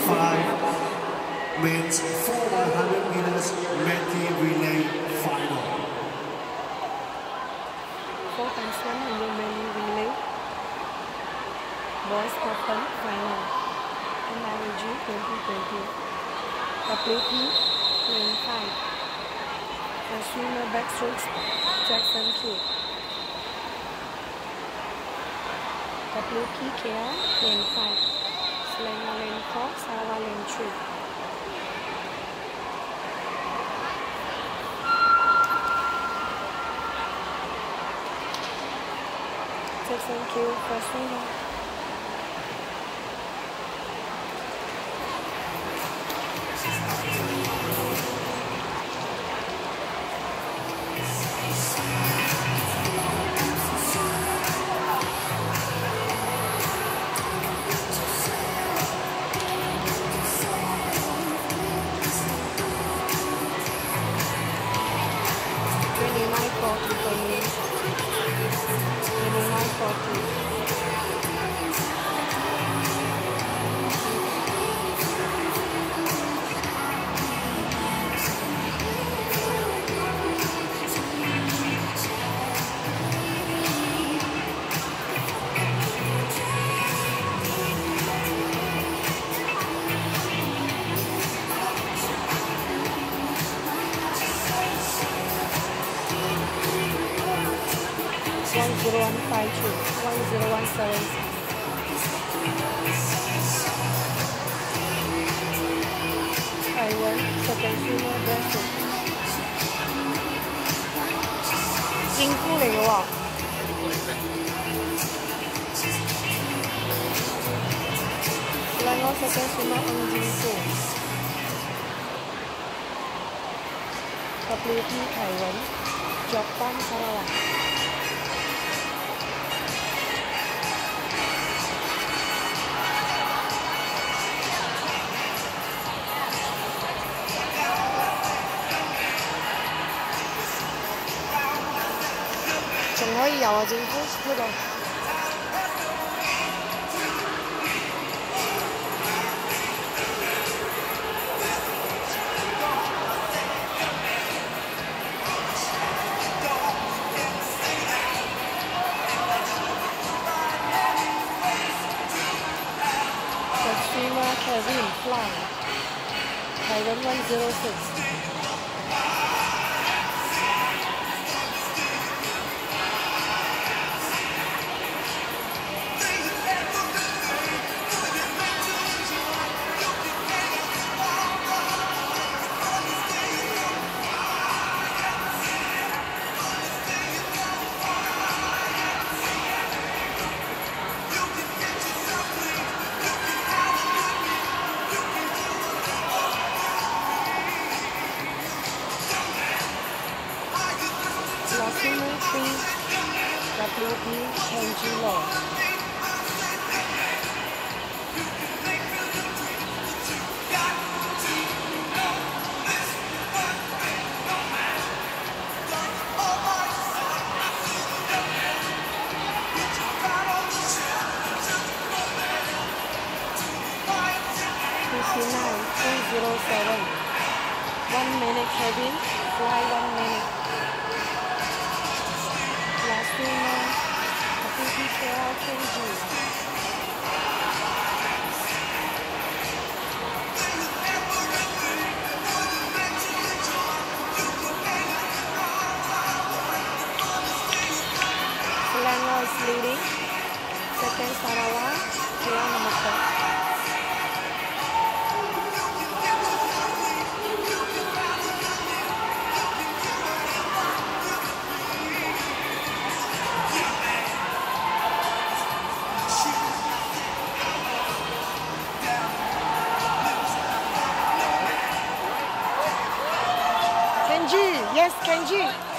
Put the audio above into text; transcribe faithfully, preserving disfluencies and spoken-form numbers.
five, men's four hundred meters medley relay final. four times one hundred medley relay, boys open final, N R G twenty twenty, W P lane five, and swimmer backstrokes Jackson Kidd, W P K L lane five, Slinger lane four, Sarawak lane three. Jackson Kidd first swimmer. twenty-nine forty for me. twenty-nine forty. one zero one five two, one zero one seven six. Taiwan, second swimmer, breaststroke. 金夫嚟嘅喎。Selangor second swimmer, Ng Jin Fu. W P Taiwan, Japan Sarawak.仲可以游啊，政府呢度。The swimmer Kevin Fly, Taiwan one zero six. Swimmer three, W P Kenji Law. fifty-nine, two zero seven. One minute Kevin, fly one minute. Last swimmer, W P K L Kenji. Selangor is leading. Second Sarawak, K L number four. Kenji, yes, Kenji.